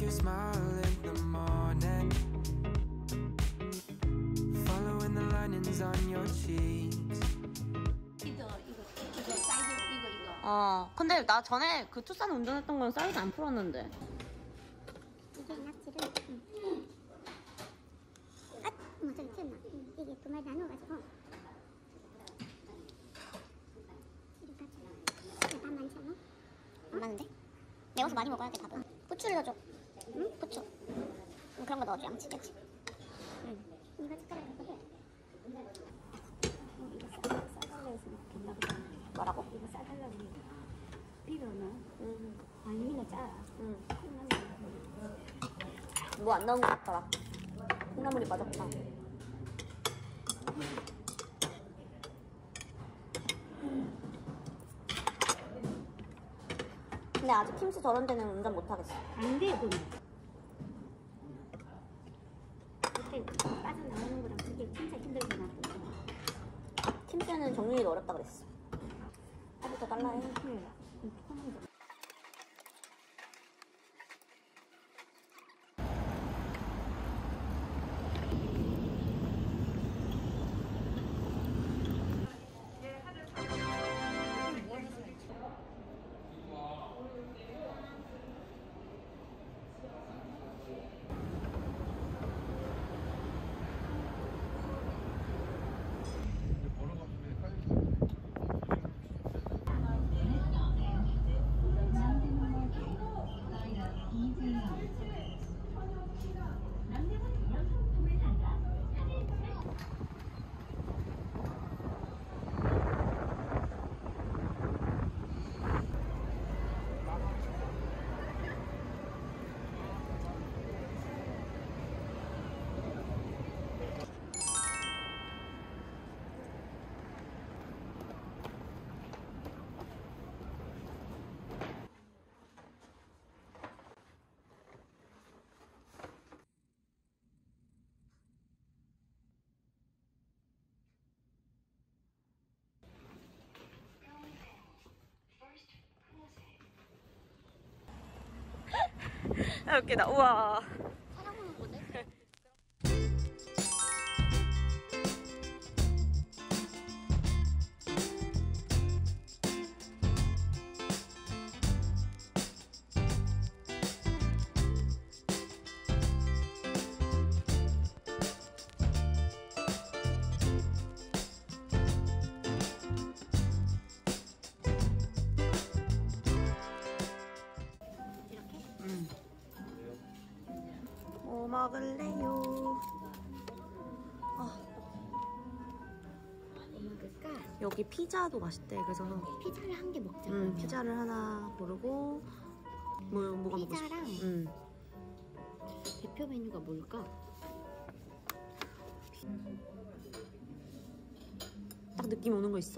your smile in the morning, following the linings on your cheeks. 이거 사이즈 이거. 근데 나 전에 그 투싼 운전했던 건 사이즈 안 풀었는데. 이게 낙지를 저기 튀었나? 이게 두 마리 나눠가지고 이렇게 반 많지 않아? 안 많은데? 매워서 많이 먹어야 돼 밥은. 부추를 넣어줘. 응? 부추. 그런 거 넣어줘. 양치 그치? 응. 이거 숟가락 갖고 해. 이거 싸달라해서 먹겠나 보다. 뭐라고? 이거 싸달라고 비벼는 아니면 짜. 뭐 안 나온 것 같더라. 콩나물이 빠졌다. 근데 아직 김치 저런 데는 운전 못 하겠어. 안 돼, 그건. 그때 빠져나오는 거랑 그게 진짜 힘들구나. 김치는 정리가 어렵다 그랬어. 하부터 달라 해. 아, 웃기다. 우와. 사람은 뭐네? 뭐 먹을래요? 뭐 먹을까? 여기 피자도 맛있대. 그래서 피자를 한 개 먹자. 피자를 하나 고르고 뭐가 먹고 싶어? 피자랑 대표 메뉴가 뭘까? 딱 느낌 오는 거 있어?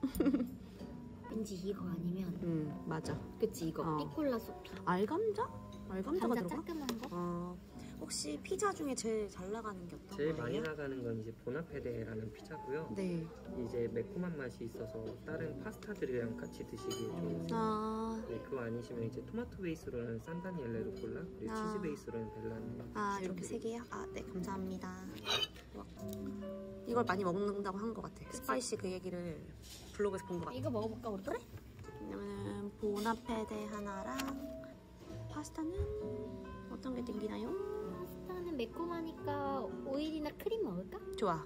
왠지 이거 아니면 맞아. 그치 이거 피콜라 소피 알감자? 알감자가 감자 들어가? 깔끔한 거? 혹시 피자 중에 제일 잘 나가는 게 어떤 제일 거예요? 많이 나가는 건 이제 보나페데라는 피자고요. 네. 이제 매콤한 맛이 있어서 다른 파스타들이랑 같이 드시기에 좋으세요. 네, 그거 아니시면 이제 토마토 베이스로는 산다니엘 루꼴라, 그리고 치즈 베이스로는 벨라니. 이렇게 세 개요? 네, 감사합니다. 와, 이걸 많이 먹는다고 한 것 같아. 스파이시 그 얘기를 블로그에서 본 것 같아. 이거 먹어볼까 우리? 그래? 왜냐면은 보나페데 하나랑 파스타는 어떤 게 땡기나요? 파스타는 매콤하니까 오일이나 크림 먹을까? 좋아.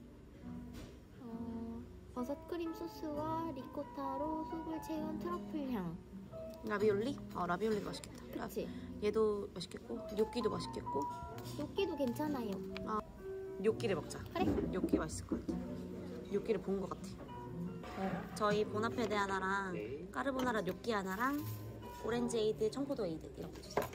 버섯 크림 소스와 리코타로 속을 채운 트러플 향. 라비올리? 라비올리도 맛있겠다. 그치? 얘도 맛있겠고 뇨끼도 맛있겠고. 뇨끼도 괜찮아요. 뇨끼를 먹자. 그래? 뇨끼 맛있을 것 같아. 뇨끼를 본 것 같아. 저희 보나페데 하나랑 네. 까르보나라 뇨끼 하나랑 오렌지 에이드, 청포도 에이드 이렇게 주세요.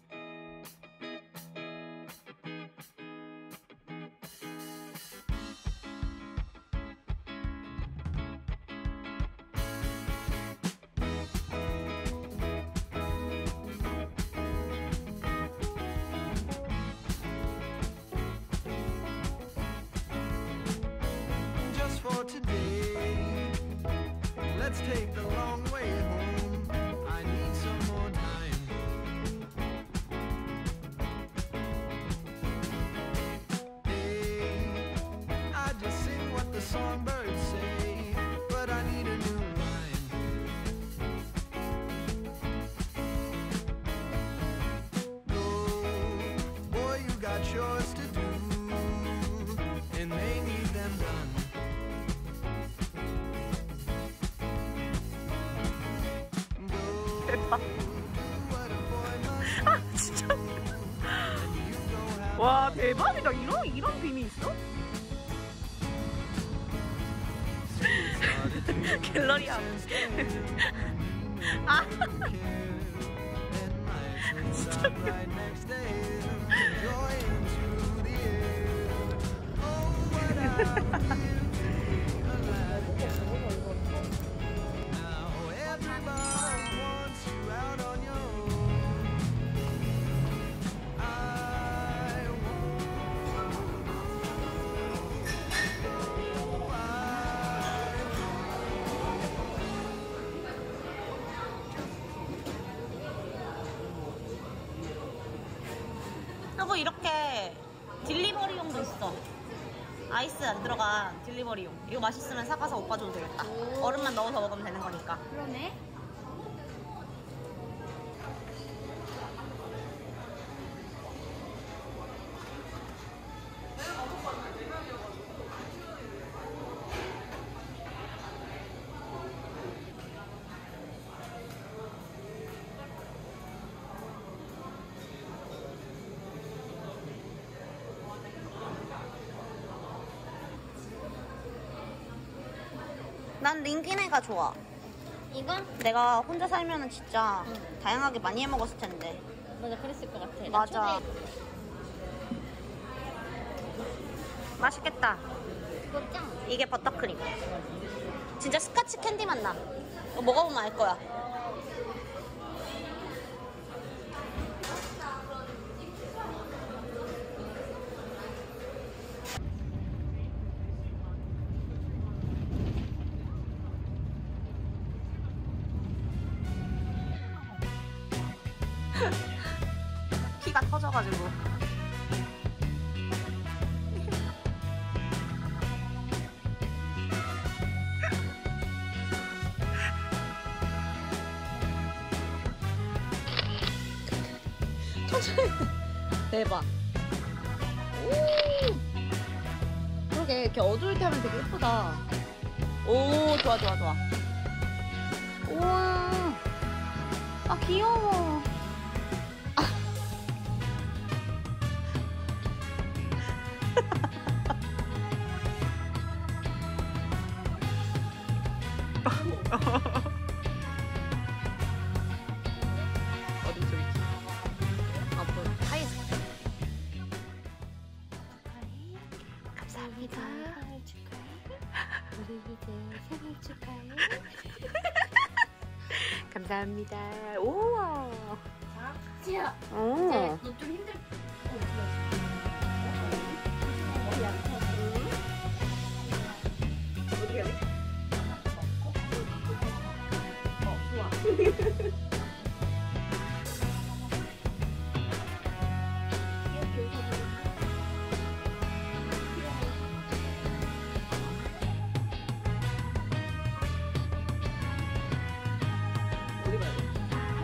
Just for today, let's take the long way home. I need some more time. 아 진짜. 와 대박이다. 이런 빔이 있어? 갤러리야. 아. 진짜 웃겨. 그리고 이렇게 딜리버리용도 있어. 아이스 안 들어간 딜리버리용. 이거 맛있으면 사가서 오빠 줘도 되겠다. 얼음만 넣어서 먹으면 되는 거니까. 그러네. 난 링기네가 좋아. 이거? 내가 혼자 살면은 진짜 다양하게 많이 해 먹었을 텐데. 맞아, 그랬을 것 같아. 맞아. 맛있겠다. 이거 짱. 이게 버터크림. 진짜 스카치 캔디 맛 나. 이거 먹어보면 알 거야. 키가 터져가지고. 천천히. 대박. 오. 그러게 이렇게 어두울 때 하면 되게 예쁘다. 오, 좋아 좋아 좋아. 우와. 아 귀여워. 어디 저기 앞으로 하이스. 감사합니다. 생일 축하해. 우리 이제 생일 축하해. 감사합니다. 우와. 지야. 오. 이제 너 좀 힘들. 머리 안 펴. 어떻게 해야 돼? 좋아. 어디 가야 돼?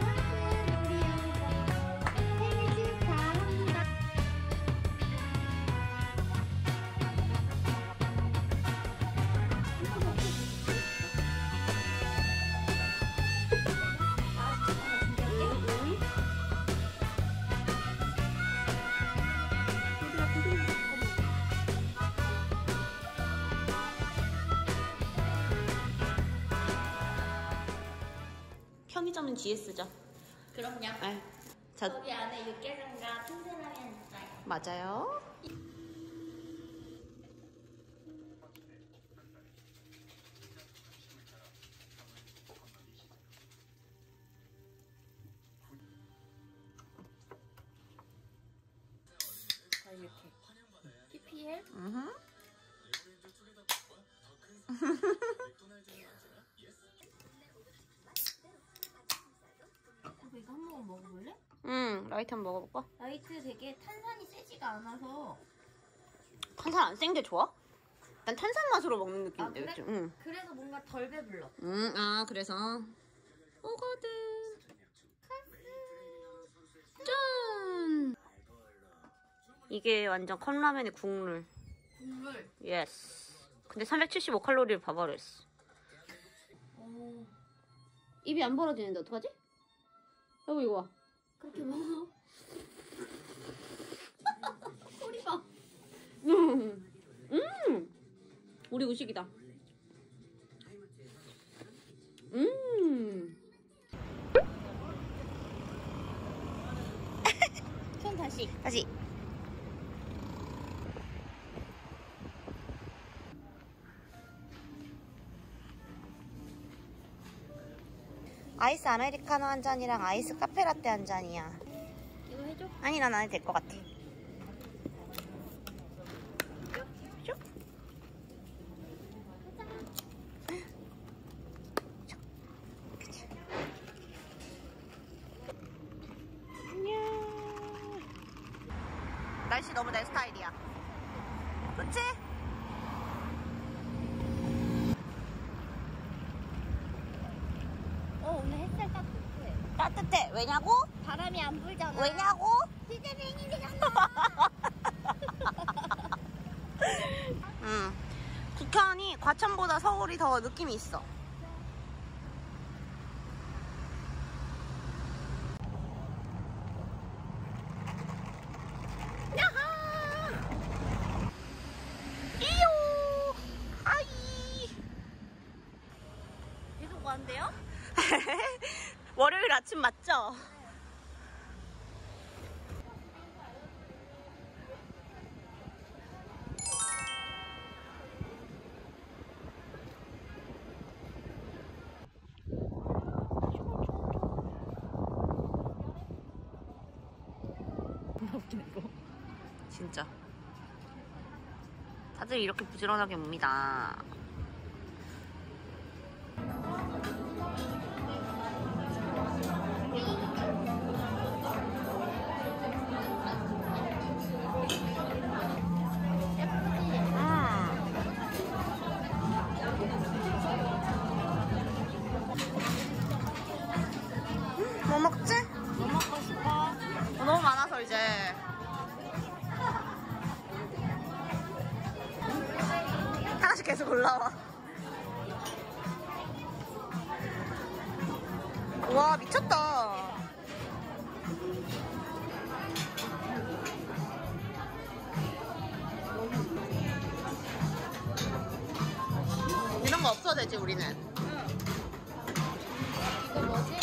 편의점은 GS죠. 그럼요. 네. 저 거기 안에 육개장과 틈새라면 있어요. 맞아요. 자, 이렇게. PPL? 이거 한 모금 먹어볼래? 라이트 한번 먹어볼까? 라이트 되게 탄산이 세지가 않아서. 탄산 안 센 게 좋아? 난 탄산 맛으로 먹는 느낌인데, 그래? 그치? 응. 그래서 뭔가 덜 배불러. 아, 그래서. 오거든. 짠! 이게 완전 컵라면의 국물. 국물. 예스. 근데 375칼로리를 봐버렸어. 오. 입이 안 벌어지는데 어떡하지? 여보 이거 봐. 그렇게 먹어? 소리 봐. 우리 우식이다. 손 다시. 다시. 아이스 아메리카노 한 잔이랑 아이스 카페라떼 한 잔이야. 이거 해줘. 아니 난 안 해도 될 것 같아. 쭉. 안녕. 날씨 너무 내 스타일이야. 그치? 오늘 햇살 따뜻해. 따뜻해. 왜냐고? 바람이 안 불잖아. 왜냐고? 시제 생일이잖아. 응. 국현이 과천보다 서울이 더 느낌이 있어. 야하! 이요! 하이! 계속 가는데요? 월요일 아침 맞죠? 웃기네 이거. 진짜 다들 이렇게 부지런하게 옵니다. 뭐 먹지? 뭐 먹고 싶어? 너무 많아서 이제 하나씩 계속 올라와. 와 미쳤다. 이런 거 없어도 되지 우리는. 이거 뭐지?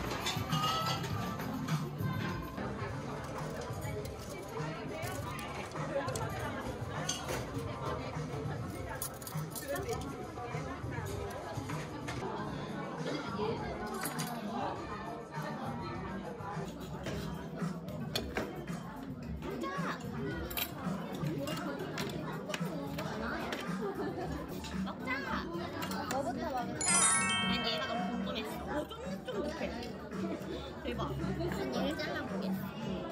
먹자. 뭐부터 먹을까? 난 얘가 너무 궁금했어. 오 쫀득쫀득해. 대박. 한 얘를 잘라보겠어.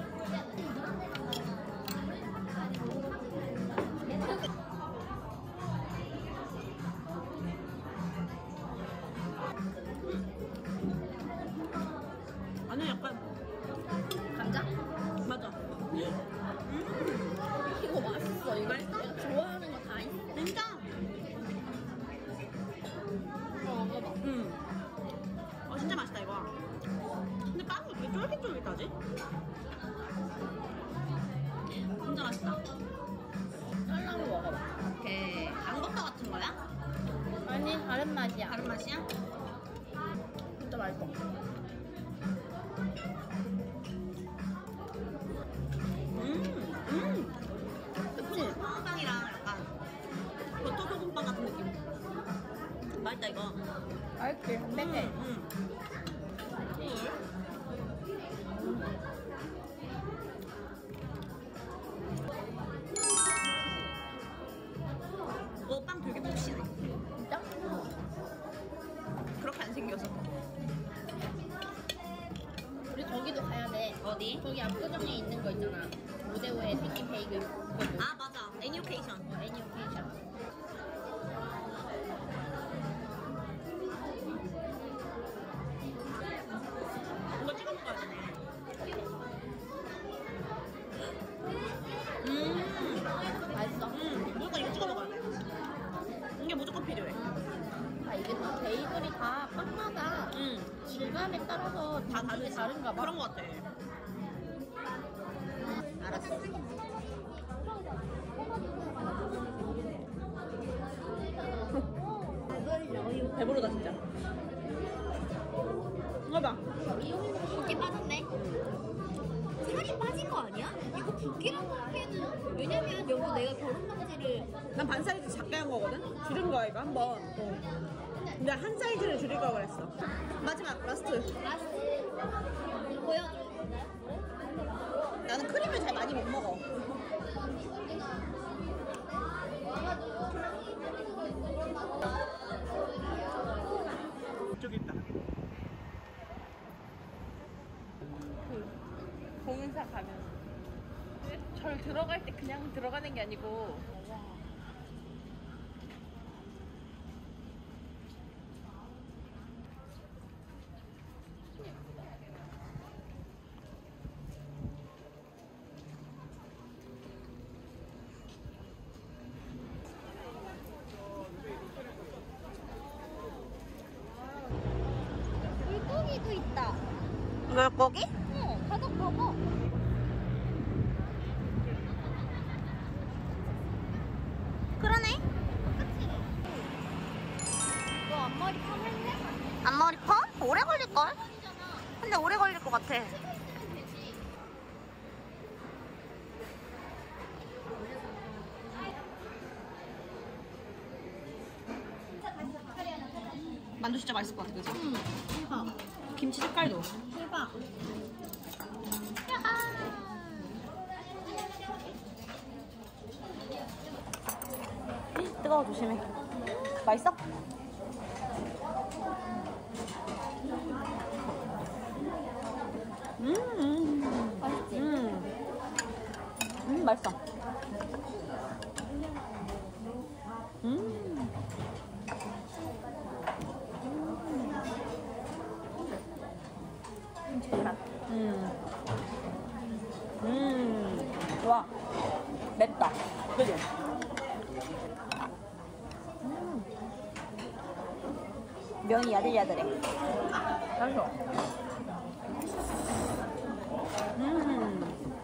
아니 약간 감자? 맞아. 이거 맛있어. 이거 내가 좋아하는 거 다 있어. 진짜? 먹어봐. 진짜 맛있다 이거. 근데 빵이 왜 이렇게 쫄깃쫄깃하지? 진짜 맛있다. 잘라서 먹어봐. 오케이. 양버터 같은 거야? 아니, 다른 맛이야. 다른 맛이야? 진짜 맛있어. 그치? 소금빵이랑 약간 버터 소금빵 같은 느낌. 맛있다 이거. 맛있지? 담백해. 빵 되게 푹신해. 진짜? 그렇게 안 생겨서. 우리 저기도 가야 돼. 어디? 저기 압구정에 있는 거 있잖아. 오데오의 생긴 베이글. 아 맞아. 애니오케이션. 애니오케이션. 이거 찍어 먹어야 되네. 맛있어. 무조건 이거 찍어 먹어야 돼. 이게 무조건 필요해. 아, 이게 다 베이글이 다 빵마다 질감이 질감에 따라서 다 다른가 봐. 그런 거 같아. 알았어. 배부르다 진짜. 이거 봐. 붓기 빠졌네. 살이 빠진 거 아니야? 이거 붓기라고 하기에는 왜냐면 여보 내가 결혼 반지를 난 반 사이즈 작게 한 거거든? 줄인 거야 이거 한번. 근데 한 사이즈를 줄일 걸 그랬어. 마지막 라스트. 보여줘. 나는 크림을 잘 많이 못 먹어. 이쪽에 있다. 공사 가면 절 들어갈 때 그냥 들어가는 게 아니고 물고기도 있다. 물고기? 응, 바닥 봐봐. 그러네. 너 앞머리 파mal래? 앞머리 퍼? 오래 걸릴걸? 근데 오래 걸릴 것 같아. 만두 진짜 맛있을 것 같아, 그죠? 대박. 김치 색깔도. 대박. 뜨거워, 조심해. 맛있어? 맛있지? 맛있어. 좋아. 맵다. 그지? 면이 야들야들해. 맛있어.